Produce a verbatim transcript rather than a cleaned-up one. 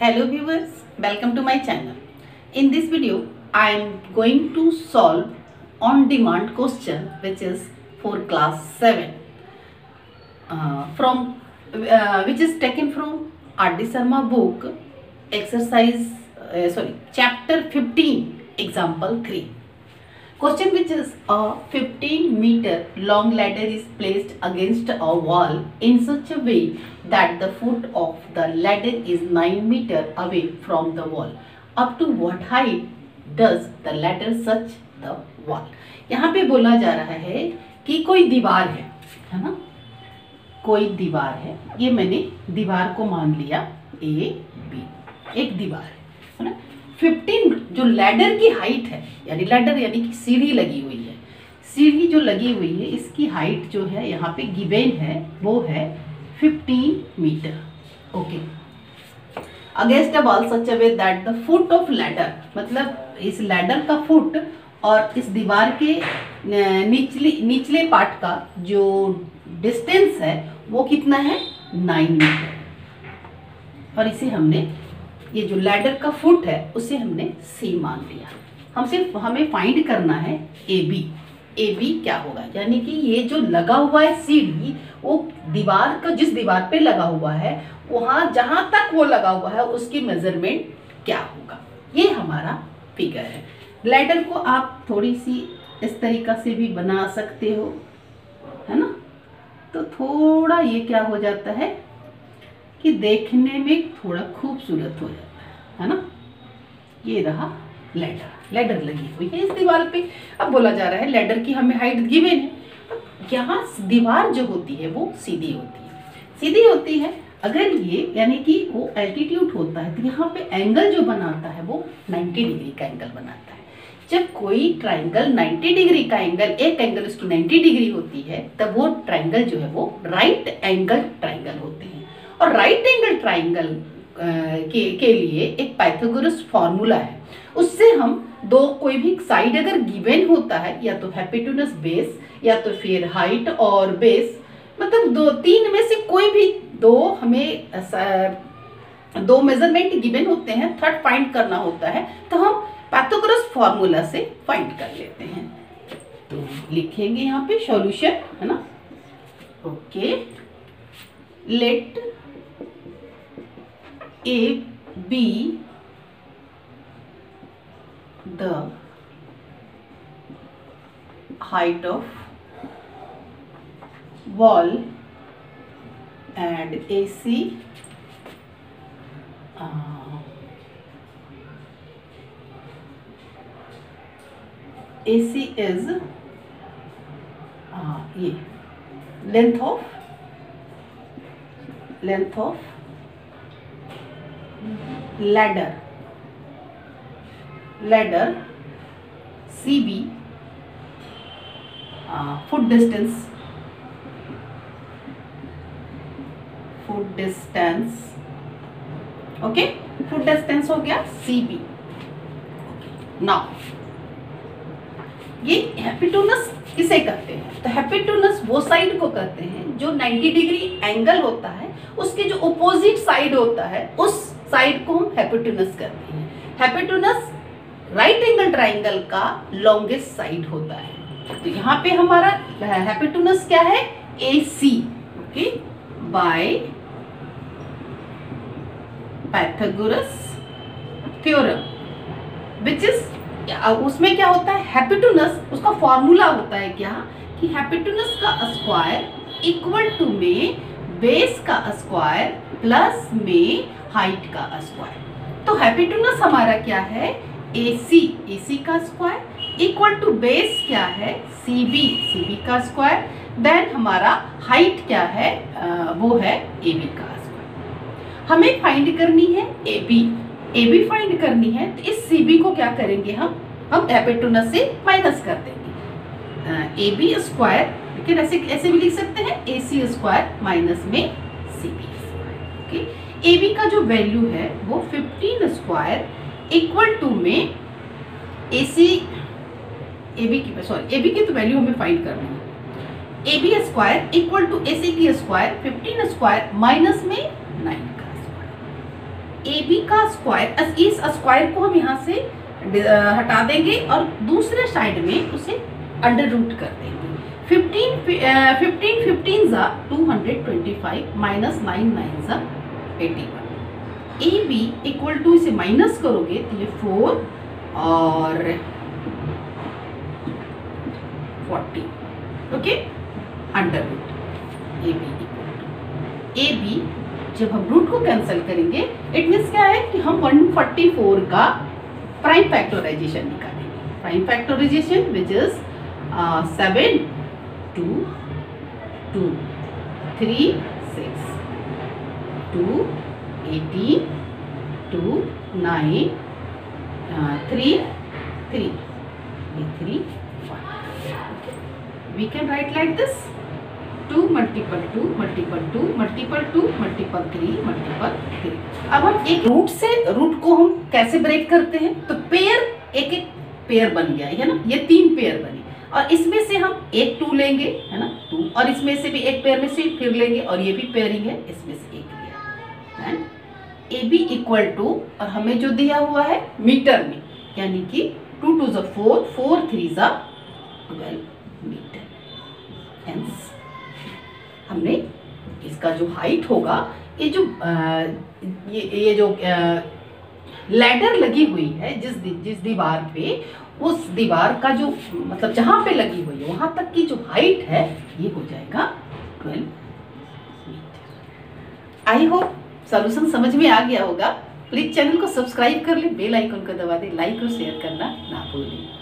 Hello viewers, welcome to my channel. In this video I am going to solve on demand question which is for class seven uh, from uh, which is taken from R D Sharma book exercise uh, sorry chapter fifteen example three. Question which is a fifteen meter long ladder is placed against a wall in such a way that the foot of the ladder is nine meter away from the wall. Up to what height does the ladder touch the wall? यहाँ पे बोला जा रहा है कि कोई दीवार है, है ना? कोई दीवार है, ये मैंने दीवार को मान लिया ए बी, एक दीवार है, है ना? फिफ्टीन जो लैडर की हाइट है, यानी लैडर यानी कि सीढ़ी लगी हुई है, सीढ़ी जो लगी हुई है इसकी हाइट जो है यहाँ पे गिवन है वो है fifteen metre. Okay. Against a wall such a way that the foot of ladder, मतलब इस लैडर का फुट और इस दीवार के निचले निचले पार्ट का जो डिस्टेंस है वो कितना है नाइन मीटर. और इसे हमने ये जो लैडर का फुट है उसे हमने सी मान लिया. हम सिर्फ हमें फाइंड करना है ए बी. ए बी क्या होगा, यानी कि ये जो लगा हुआ है सीढ़ी वो दीवार का जिस दीवार पे लगा हुआ है वहाँ जहाँ तक वो लगा हुआ है उसकी मेजरमेंट क्या होगा, ये हमारा फिगर है. लैडर को आप थोड़ी सी इस तरीका से भी बना सकते हो, है ना? तो थोड़ा ये क्या हो जाता है कि देखने में थोड़ा खूबसूरत हो जाता है, है ना? ये रहा लैडर, लैडर लगी हुई है इस दीवार पे. अब बोला जा रहा है लैडर की हमें हाइट गिवन है. यहाँ दीवार जो होती है वो सीधी होती है, सीधी होती है. अगर ये यानी कि वो एल्टीट्यूड होता है तो यहाँ पे एंगल जो बनाता है वो नाइन्टी डिग्री का एंगल बनाता है. जब कोई ट्राइंगल नाइन्टी डिग्री का एंगल, एक एंगल उसकी नाइन्टी डिग्री होती है, तब वो ट्राइंगल जो है वो राइट एंगल ट्राइंगल होते हैं. और राइट एंगल ट्राइंगल के के लिए एक पाइथागोरस फॉर्मूला है. उससे हम दो कोई भी साइड अगर गिवन होता है, या तो हाइपोटेन्यूज बेस या तो फिर हाइट और बेस, मतलब दो तीन में से कोई भी दो हमें दो मेजरमेंट गिवन होते हैं, थर्ड फाइंड करना होता है तो हम पाइथागोरस फॉर्मूला से फाइंड कर लेते हैं. तो लिखेंगे यहाँ पे सॉल्यूशन, है ना? Okay. Let A be the height of wall and A C uh, A C is uh, ये length of length of ladder ladder C B uh, foot distance foot distance okay, foot distance हो गया C B. Now ये hypotenuse किसे कहते हैं? तो hypotenuse वो side को कहते हैं जो नाइन्टी डिग्री एंगल होता है, उसके जो अपोजिट साइड होता है उस साइड को हम हाइपोटेन्यूज कहते हैं. हाइपोटेन्यूज राइट एंगल ट्राइंगल का लॉन्गेस्ट साइड होता है. तो यहाँ पे हमारा हाइपोटेन्यूज क्या है? A C. Okay, by Pythagoras theorem which is, उसमें क्या होता है हाइपोटेन्यूज, उसका फॉर्मूला होता है क्या कि हाइपोटेन्यूज का स्क्वायर इक्वल टू में बेस का स्क्वायर प्लस में हाइट का स्क्वायर. तो हाइपोटेन्यूज हमारा क्या है? एसी, एसी का स्क्वायर इक्वल टू बेस क्या है? सीबी, सीबी का स्क्वायर. देन हमारा हाइट क्या है? आ, वो है एबी का स्क्वायर. हमें फाइंड करनी है एबी. एबी फाइंड करनी है तो इस सीबी को क्या करेंगे हम हम हाइपोटेन्यूज से माइनस कर देंगे. एबी स्क्वायर, लेकिन ऐसे ऐसे भी लिख सकते हैं ए सी स्क्वायर माइनस में C B square. Okay, A B का जो वैल्यू है वो फिफ्टीन स्क्वायर इक्वल टू में ए सी ए बी की सॉरी ए बी की तो वैल्यू हमें फाइंड करनी है. A B square equal to A C की स्क्वायर फिफ्टीन स्क्वायर माइनस में नाइन का स्क्वायर. ए बी का स्क्वायर, इस स्क्वायर को हम यहाँ से हटा देंगे और दूसरे साइड में उसे अंडर रूट कर देंगे। फिफ्टीन फिफ्टीन फिफ्टीन ज़ा two hundred twenty five minus nine nine ज़ा eighty one. A B equal to इसे माइनस करोगे तो ये फोर और forty, okay, under root A B equal to A B. जब हम रूट को कैंसिल करेंगे इट मीन्स क्या है कि हम वन फोर्टी फोर का प्राइम फैक्टराइजेशन निकालेंगे। Prime factorisation which is seven two two three six two eighteen two nine three three three five. We can write like this two multiple two multiple two multiple two multiple three multiple three. अब हम एक root से root को हम कैसे break करते हैं, तो पेयर एक एक पेयर बन गया है ना, ये तीन पेयर बने और इसमें से हम एक टू लेंगे है ना, टू, और इसमें से भी एक पेयर में से फिर लेंगे और ये भी पेयरिंग है, इसमें से एक लिया and A B equal to, और हमें जो दिया हुआ है मीटर में, यानी कि टू टू ज़ा फोर, फोर थ्री ज़ा ट्वेल्व मीटर। हेंस हमने इसका जो हाइट होगा, ये जो आ, ये ये जो लैडर लगी हुई है जिस जिस दीवार पे, उस दीवार का जो मतलब जहाँ पे लगी हुई है वहाँ तक की जो हाइट है ये हो जाएगा twelve metre. I hope solution समझ में आ गया होगा। प्लीज चैनल को सब्सक्राइब कर ले, बेल आइकन को दबा दे, लाइक और शेयर करना ना भूलें।